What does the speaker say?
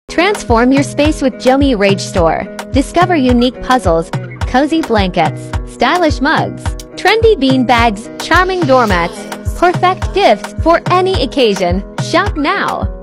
Transform your space with Jomirache store. Discover unique puzzles, cozy blankets, stylish mugs, trendy bean bags, charming doormats, perfect gifts for any occasion. Shop now!